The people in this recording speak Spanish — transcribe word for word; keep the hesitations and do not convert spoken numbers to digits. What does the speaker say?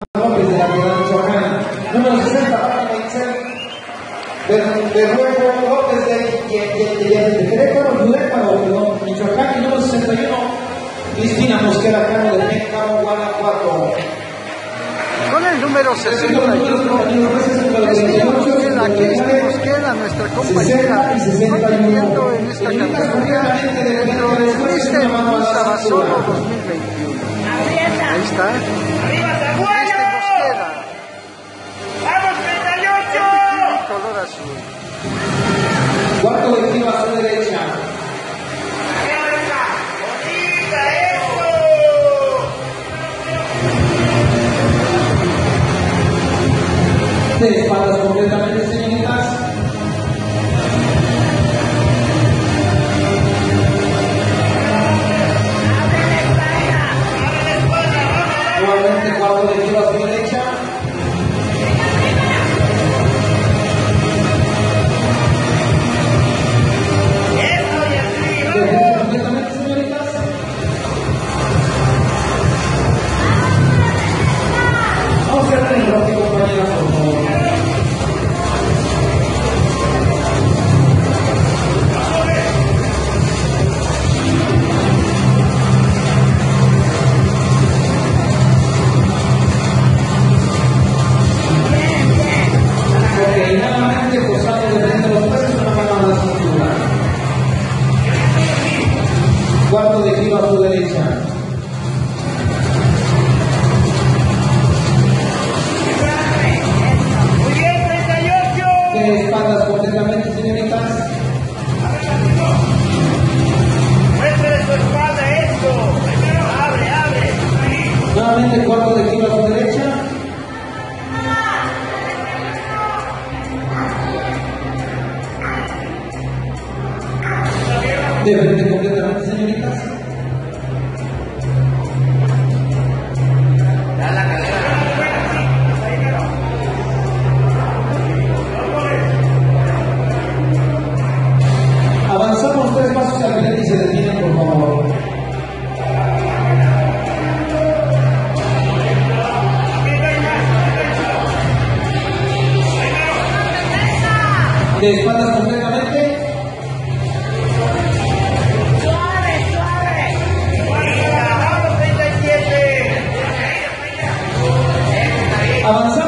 López de la Piedad Michoacán. Número sesenta, para Berrueco López de, de, de, de, de Querétaro, Yurétaro, perdón, Michoacán. Y número sesenta y uno, Cristina Mosquera Cano de México, Guanajuato. Con el número sesenta y uno, Cristi Mosquera, Cristi Mosquera, nuestra compañera, compitiendo en esta categoría dentro del Mister Sabasolo dos mil veintiuno. Ahí está. Cristi Mosquera. ¡Vamos, treinta y ocho! El color azul. Cuarto de tiro a su derecha. De espaldas completamente, señoritas. Nuevamente cuarto de tiro a su derecha. De completamente, señoritas. Vamos a hacer el roque, compañeras, por favor. Cuarto de giro a su derecha. Muy bien, treinta y ocho. De espaldas completamente, señoritas. Muéstrele su espalda, esto. Abre, abre. Nuevamente cuarto de giro a su derecha. De frente completamente, señoritas. Avanzamos tres pasos al frente y se detienen, por favor. De espaldas completamente. Avanzamos.